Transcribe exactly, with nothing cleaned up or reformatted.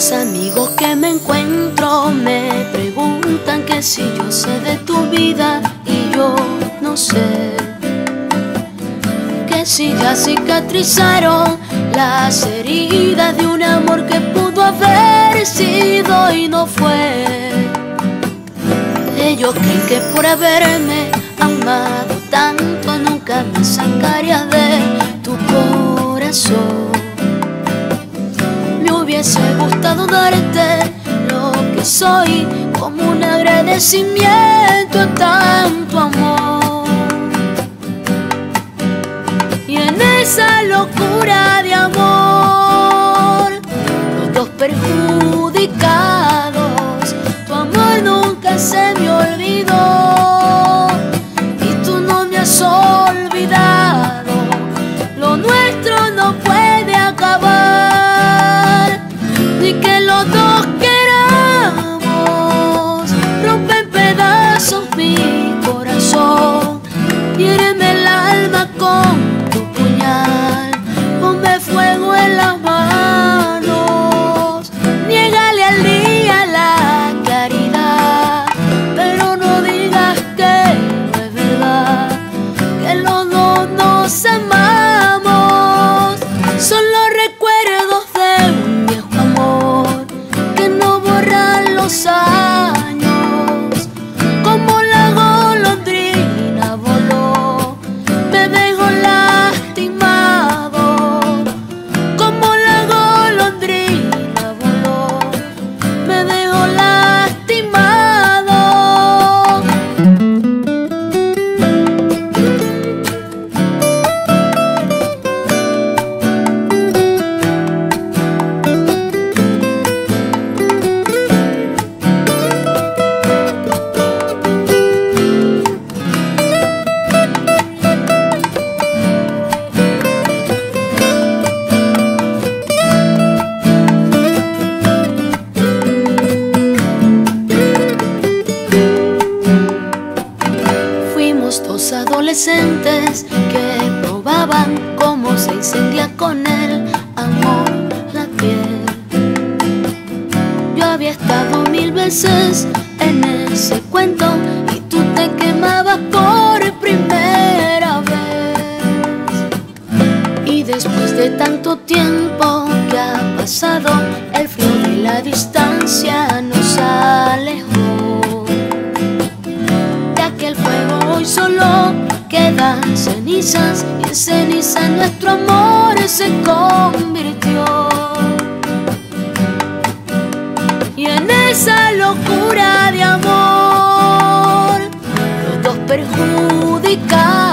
Los amigos que me encuentro me preguntan que si yo sé de tu vida y yo no sé. Que si ya cicatrizaron las heridas de un amor que pudo haber sido y no fue. Ellos creen que por haberme amado tanto nunca me sacarías de tu corazón. Me hubiese gustado darte lo que soy como un agradecimiento a tanto amor. Y en esa locura de amor, los dos perjudicados, tu amor nunca se me olvidó y tú no me has olvidado. Lo nuestro no puede acabar, ni que los dos queramos. Rompe en pedazos mi corazón, hiéreme el alma con tu puñal, ponme fuego en las manos, niégale al día la claridad, pero no digas que no es verdad, que los dos nos amamos. Son los recuerdos de un viejo amor que no borran los años. Como la golondrina voló, me dejó lastimado. Como la golondrina voló, me dejó lastimado. Fuimos dos adolescentes que probaban cómo se incendia con el amor la piel. Yo había estado mil veces en ese cuento y tú te quemabas por primera vez. Y después de tanto tiempo que ha pasado, el frío de la distancia nos alejó. De aquel fuego hoy solo quedan cenizas, y en ceniza nuestro amor se convirtió. Y en esa locura de amor, los dos perjudicados,